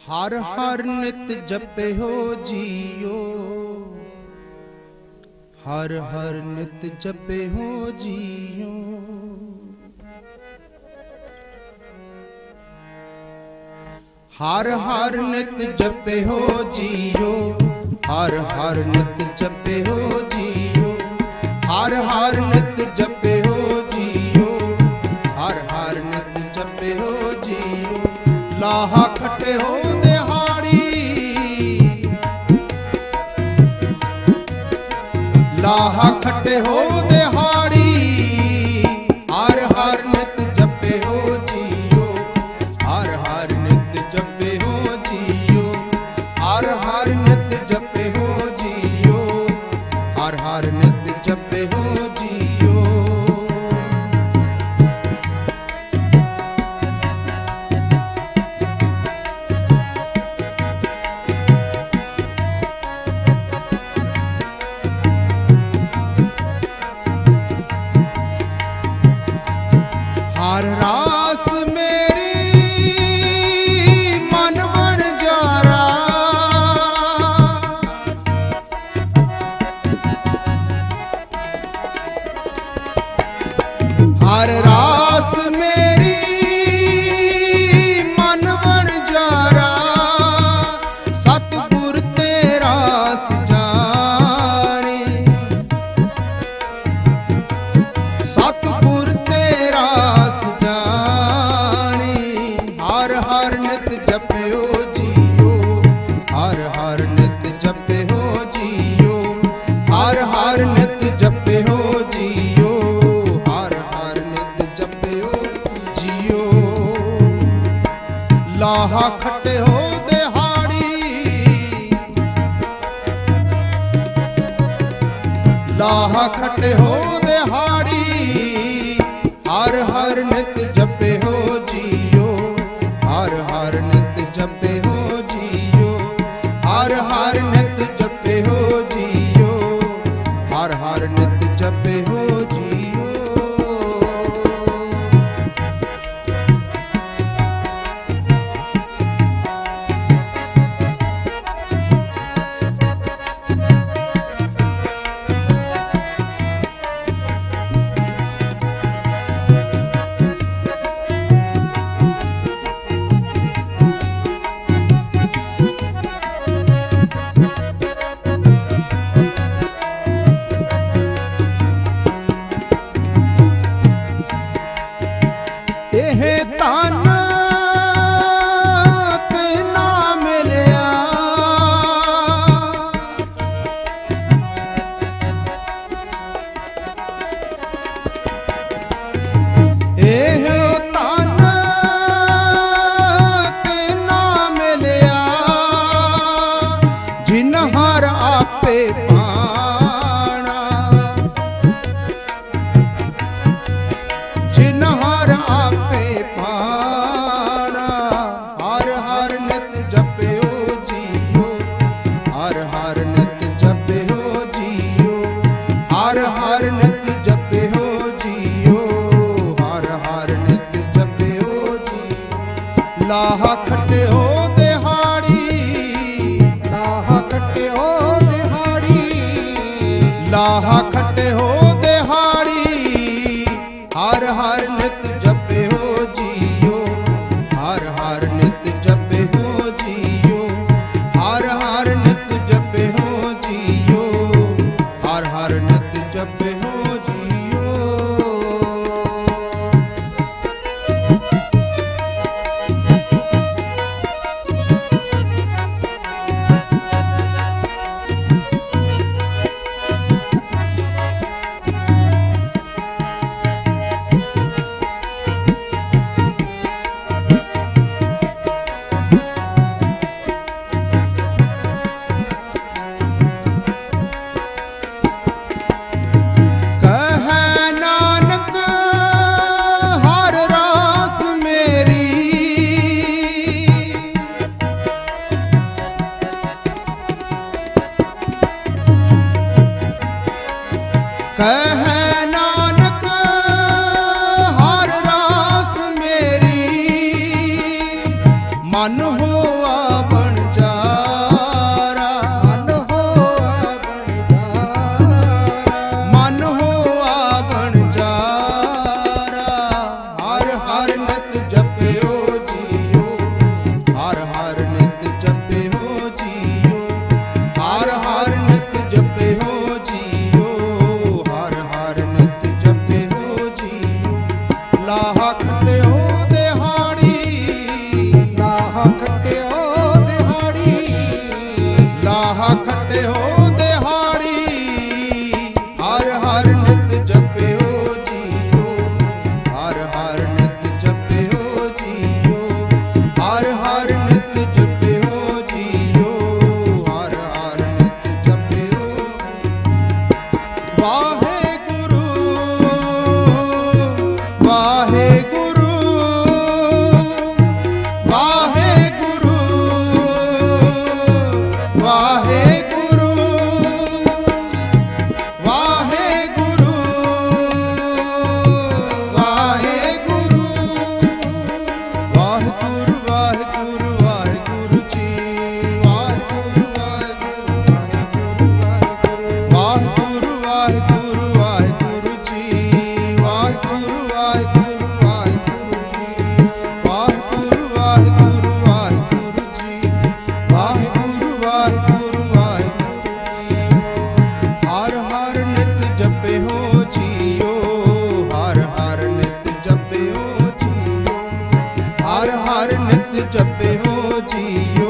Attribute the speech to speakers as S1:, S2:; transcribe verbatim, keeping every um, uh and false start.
S1: हर हर नित जपे हो जियो, हर हर नित जपे हो जियो। हर हर नित जपे हो जियो, हर हर नित जपे हो जियो, हर हर नित जपे हो जियो, हर हर नित जपे हो जियो। लाहा खटे हो दिहाड़ी, लाहा खटे हो दिहाड़ी, हर हर नित जपे हो जियो, हर हर नित जपे हो जियो, हर हर नित जपे हो जियो, हर हर नित जपे हो जियो। हर रास मेरी मन बन जारा, हर रास मेरी मन बन जारा, सतगुर तेरा सजाने, सतगुर तेरा सजाने। हर हर नित जपे हो जियो, हर हर नित जपे हो जियो, हर हर नित जपे हो जियो, हर हर नित जपे हो जियो। लाहा खटे हो दिहाड़ी, लाहा खटे हो दिहाड़ी, हर हर नित जपे हो जियो, हर हर नित जपे हो जियो, हर हर नित जपे हो जियो, हर हर नित जपे हो जियो। बन जारा,
S2: मन होआ बन जारा,
S1: मन होआ बन जारा। हर हर नित जपियो जियो, हर हर नित जपियो जियो, हर हर नित जपियो जियो, हर हर नित जपियो जियो। लाहा खटियो दिहाड़ी,
S2: लाहा खटियो दिहाड़ी,
S1: लाहा खटियो दिहाड़ी। हर हर नित जपियो जियो, हर हर नित जपियो जियो, हर हर नित जपियो जियो, हर हर नित जपियो। वाहेगुरु वाहेगुरु वाहेगुरु वाहेगुरु वाहेगुरु वाहेगुरु वाहेगुरु वाहेगुरु वाहेगुरु जी वाहेगुरु वाहेगुरु वाहेगुरु वाहेगुरु वाहेगुरु जी वाहेगुरु वाहेगुरु वाहेगुरु जी वाहेगुरु वाहेगुरु वाहेगुरु जी वाहेगुरु वाहेगुरु वाहेगुरु। हर हर नित जपे हो जियो, हर हर नित जपे हो जियो, हर हर नित जपे हो जियो।